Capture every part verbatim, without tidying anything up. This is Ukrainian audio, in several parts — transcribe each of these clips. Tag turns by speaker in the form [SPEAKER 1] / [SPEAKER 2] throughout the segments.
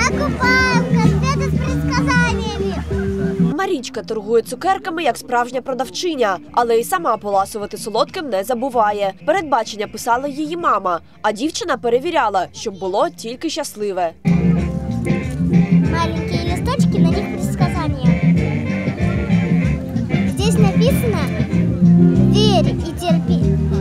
[SPEAKER 1] Покупаем конфеты с предсказаниями.
[SPEAKER 2] Марічка торгує цукерками як справжня продавчиня, але й сама поласувати солодким не забуває. Передбачення писала її мама, а дівчина перевіряла, щоб було тільки щасливе.
[SPEAKER 1] Маленькие листочки, на них предсказания. Здесь написано «Верь и терпи».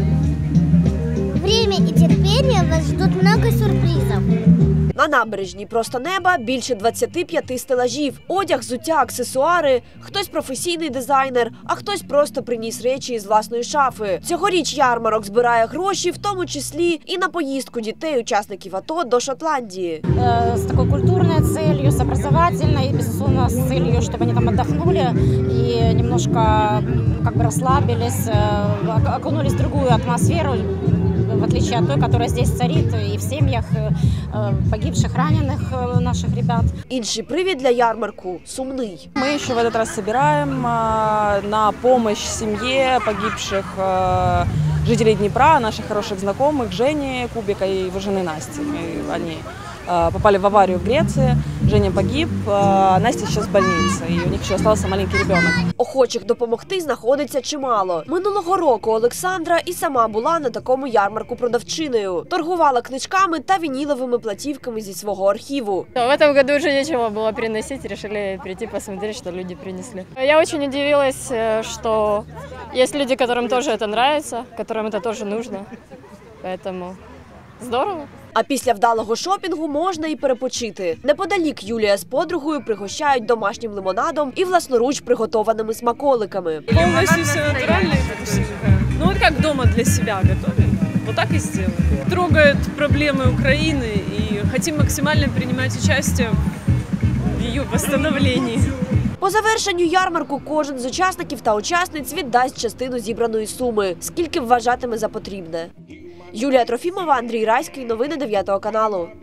[SPEAKER 1] Время и терпение вас ждут много сюрпризов.
[SPEAKER 2] На набережній просто неба більше двадцяти п'яти стелажів. Одяг, взуття, аксесуари. Хтось професійний дизайнер, а хтось просто приніс речі із власної шафи. Цьогоріч ярмарок збирає гроші, в тому числі і на поїздку дітей-учасників АТО до Шотландії.
[SPEAKER 3] С такой культурной целью, с образовательной, и, безусловно, с целью, чтобы они там отдохнули и немножко как бы расслабились, окунулись в другую атмосферу, в отличие от той, которая здесь царит и в семьях погибших, раненых наших ребят.
[SPEAKER 2] Інший привід для ярмарку – сумний.
[SPEAKER 4] Мы еще в этот раз собираем на помощь семье погибших жителей Днепра, наших хороших знакомых, Жени Кубика и его жены Насти. Они попали в аварию в Греции, Женя погиб, а Настя сейчас в больнице, и у них еще остался маленький ребенок.
[SPEAKER 2] Охочих допомогти знаходиться чимало. Минулого року Олександра і сама була на такому ярмарку продавчиною. Торгувала книжками та вініловими платівками зі свого архіву.
[SPEAKER 5] В этом году уже нечего было приносить, решили прийти посмотреть, что люди принесли. Я очень удивилась, что есть люди, которым тоже это нравится, которым это тоже нужно, поэтому здорово.
[SPEAKER 2] А після вдалого шопінгу можна і перепочити. Неподалік Юлія з подругою пригощають домашнім лимонадом і власноруч приготованими смаколиками.
[SPEAKER 6] Полностью все натуральное и вкусненькое. Ну вот как дома для себя готовим. Вот так и сделаем. Трогают проблемы Украины и хотим максимально принимать участие в ее восстановлении.
[SPEAKER 2] По завершенню ярмарку кожен з учасників та учасниць віддасть частину зібраної суми, скільки вважатиме за потрібне. Юлія Трофімова, Андрій Райський. Новини дев'ятого каналу.